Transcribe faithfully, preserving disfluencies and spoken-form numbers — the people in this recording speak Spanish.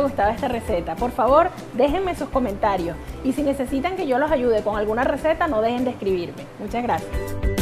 gustado esta receta. Por favor, déjenme sus comentarios y si necesitan que yo los ayude con alguna receta, no dejen de escribirme. Muchas gracias.